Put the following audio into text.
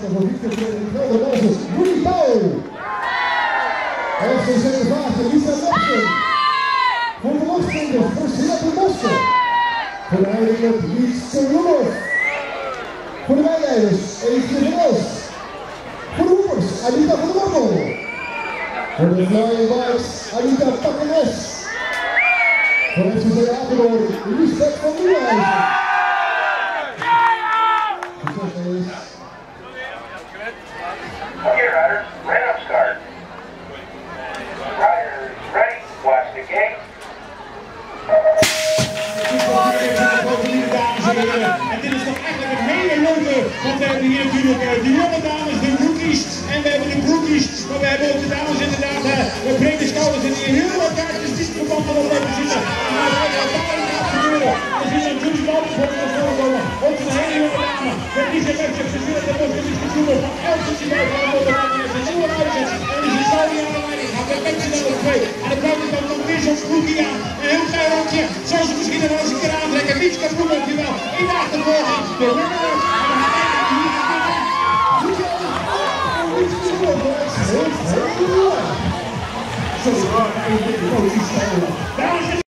voor Victor Gelder-Nelson, Rudy Pauw. FC Centervaarten, Lisa Nepsen. Voor de losspringers, voor Sinape Bossen. Voor de eindelijk Lies Solomonov. Voor de wijleiders, Eefje van Els. Voor de hoepers, Anita van der Wortel. Voor de Flying Bikes, Anita Takkenes. Voor FCC Apeldoorn, Lisbeth van Nieuwenhuizen. Okay, riders, right up start. Riders, ready, watch the gate. En dit is toch eigenlijk een hele leuke, want we hebben hier natuurlijk de jonge dames, de rookies, en we hebben de broekies, maar we hebben ook de dames inderdaad, de brede schouders en die heel wat kaartjes die verband erop blijven zitten. Maar wat er daar gaat gebeuren, er is een Judy Baldwin voor ons voorkomen, ook een hele jonge dame, met die zich heeft gezien, dat wordt niet gevoelig van elke situatie van de dame, is een nieuwe uitzet, en is een Saudi aan de leiding, gaat met mensen naar de twee, aan de buitenkant komt weer zo'n broekie aan, een heel klein rondje, zoals ze misschien nog wel eens een keer aantrekken, niets kan doen ook wel, in de achtervolging, de winnaar, Zo,